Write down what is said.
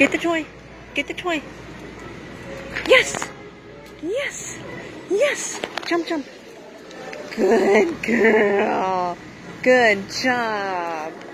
Get the toy. Get the toy. Yes. Yes. Yes. Jump, jump. Good girl. Good job.